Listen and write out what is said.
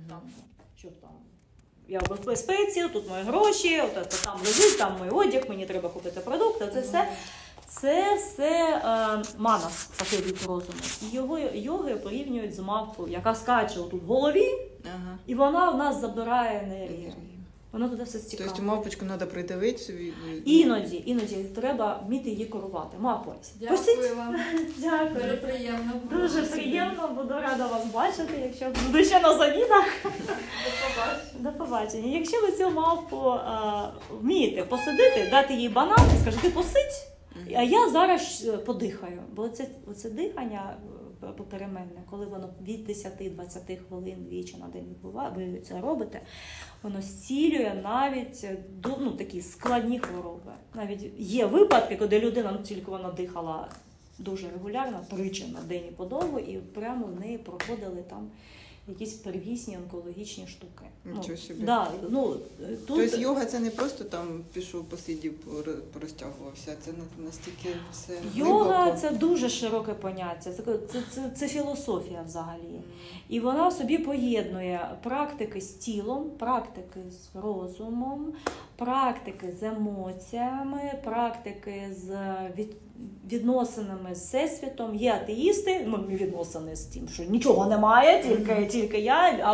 там, щоб там, я в безпеці, тут мої гроші, там лежить, там мій одяг, мені треба купити продукти, це все манас, такий від розуму. І його йоги порівнюють з мавпою, яка скаче тут в голові, і вона в нас забирає енергію. Воно туди все стікає. Тобто мавпочку треба придивитися? Іноді треба вміти її керувати. Мавпо, Дякую вам. Дякую. Дуже приємно. Дуже приємно, буду рада вас бачити, якщо буду ще на завідах. До побачення. Якщо ви цю мавпу вмієте посадити, дати їй банан і скажете, посидь, а я зараз подихаю. Бо це дихання попеременне, коли воно від 10-20 хвилин двічі на день ви це робите, воно зцілює навіть такі складні хвороби. Навіть є випадки, коли людина тільки вона дихала дуже регулярно, тричі на день і подовго, і прямо в неї проходили там якісь первісні онкологічні штуки. Нічого собі. Тобто йога це не просто там пішов, посидів, порозтягувався, це настільки все йога глибоко. це дуже широке поняття, це філософія взагалі. І вона в собі поєднує практики з тілом, практики з розумом, практики з емоціями, практики з відносинами з Всесвітом. Є атеїсти, відносини з тим, що нічого немає, тільки я.